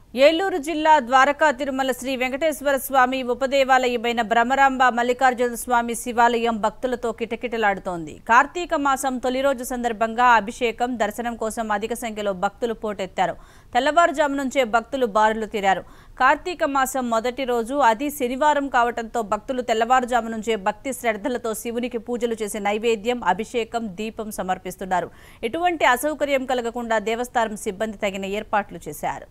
ఏలూరు జిల్లా ద్వారకా తిరుమల శ్రీ వెంకటేశ్వర స్వామి ఉపదేవాలయమైన బ్రహ్మరాంబ మల్లికార్జున స్వామి శివాలయం భక్తులతో కిటకిటలాడుతోంది. కార్తీక మాసం తొలి రోజు సందర్భంగా అభిషేకం దర్శనం కోసం అధిక సంఖ్యలో భక్తులు పోటెత్తారు. తెల్లవారుజాము నుంచే భక్తులు బారులు తీరారు. కార్తీక మాసం మొదటి రోజు అది శనివారం కావడంతో భక్తులు తెల్లవారుజాము నుంచే భక్తి శ్రద్ధలతో శివునికి పూజలు చేసి నైవేద్యం, అభిషేకం, దీపం సమర్పిస్తున్నారు. ఎటువంటి అసౌకర్యం కలగకుండా దేవస్థానం సిబ్బంది తగిన ఏర్పాట్లు చేశారు.